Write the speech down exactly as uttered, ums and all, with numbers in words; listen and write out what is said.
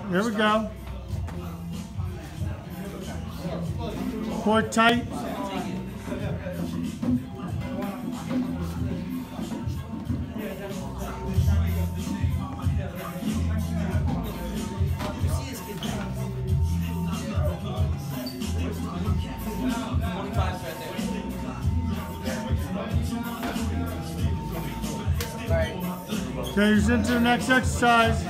Here we go. Core tight. Okay, he's into the next exercise.